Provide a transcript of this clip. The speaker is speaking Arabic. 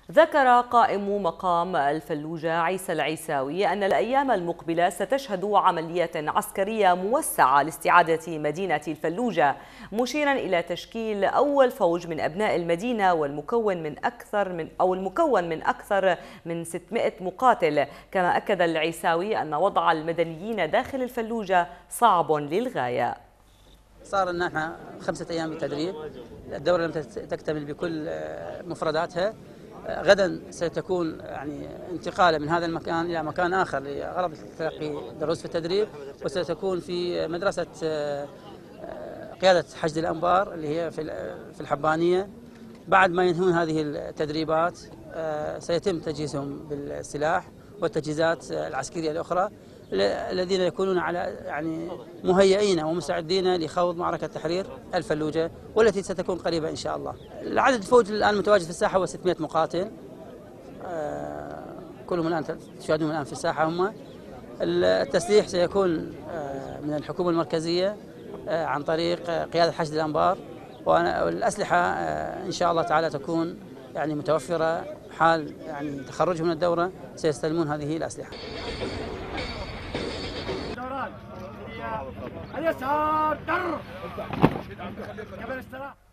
ذكر قائم مقام الفلوجة عيسى العيساوي أن الأيام المقبلة ستشهد عملية عسكرية موسعة لاستعادة مدينة الفلوجة، مشيرا إلى تشكيل أول فوج من أبناء المدينة والمكون من أكثر من 600 مقاتل. كما أكد العيساوي أن وضع المدنيين داخل الفلوجة صعب للغاية. صار لنا احنا 5 أيام بالتدريب، الدورة لم تكتمل بكل مفرداتها. غدا ستكون انتقاله من هذا المكان الى مكان اخر لغرض تلقي دروس في التدريب، وستكون في مدرسه قياده حشد الانبار اللي هي في الحبانيه. بعد ما ينهون هذه التدريبات سيتم تجهيزهم بالسلاح والتجهيزات العسكريه الاخرى، الذين يكونون على مهيئين ومستعدين لخوض معركة تحرير الفلوجة، والتي ستكون قريبة إن شاء الله. العدد الفوج الآن متواجد في الساحة هو 600 مقاتل، كلهم الآن تشاهدون الآن في الساحة. هم التسليح سيكون من الحكومة المركزية عن طريق قيادة حشد الأنبار، والأسلحة إن شاء الله تعالى تكون متوفرة حال تخرجهم من الدورة، سيستلمون هذه الأسلحة. اليسار در